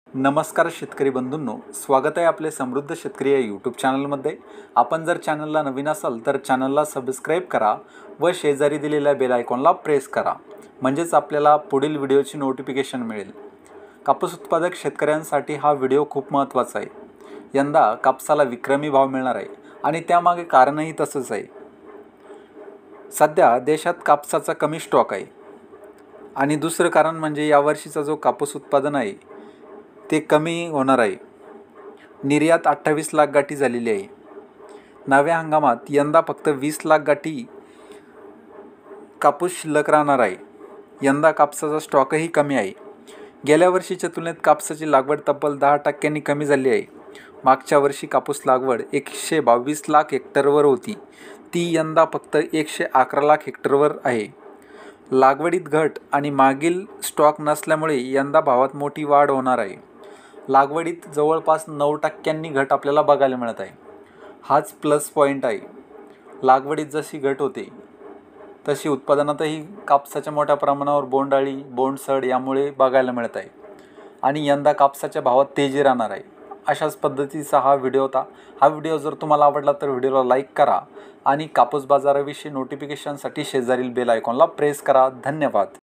नमस्कार शेतकरी बंधूंनो, स्वागत आहे आपले समृद्ध शेतकरी या यूट्यूब चॅनलमध्ये। आपण जर चॅनलला नवीन असाल तर चॅनलला सबस्क्राईब करा व शेजारी दिलेल्या बेल आयकॉनला प्रेस करा, म्हणजेच आपल्याला पुढील व्हिडिओची नोटिफिकेशन मिळेल। कापूस उत्पादक शेतकऱ्यांसाठी हा व्हिडिओ खूप महत्त्वाचा आहे। यंदा कापसाला विक्रमी भाव मिळणार आहे आणि त्यामागे कारणही तसंच आहे। सध्या देशात कापसाचा कमी स्टॉक आहे आणि दुसरं कारण म्हणजे यावर्षीचा जो कापूस उत्पादन आहे ते कमी होणार आहे। निर्यात 28 लाख गाठी झालेली आहे। नव्या हंगामात यंदा फक्त 20 लाख गाठी कापूस शिल्लक राहणार आहे। यंदा कापसाचा स्टॉकही कमी आहे। गेल्या वर्षीच्या तुलनेत कापसाची लागवड तब्बल 10% कमी झाली आहे। मागच्या वर्षी कापूस लागवड 122 लाख हेक्टरवर होती, ती यंदा फक्त 111 लाख हेक्टरवर आहे। लागवडीत घट आणि मागील स्टॉक नसल्यामुळे यंदा भावात मोठी वाढ होणार आहे। लागवडीत जवळपास 9% घट आपल्याला बघायला मिळत आहे। हाच प्लस पॉईंट आहे। लागवडीत जशी घट होते तशी उत्पादनातही कापसाच्या मोठ्या प्रमाणावर बोंडअळी, बोंडसड यामुळे बघायला मिळत आहे आणि यंदा कापसाच्या भावात तेजी राहणार आहे। अशाच पद्धतीचा हा व्हिडिओ होता। हा व्हिडिओ जर तुम्हाला आवडला तर व्हिडिओला लाईक करा आणि कापूस बाजाराविषयी नोटिफिकेशनसाठी शेजारील बेल आयकॉनला प्रेस करा। धन्यवाद।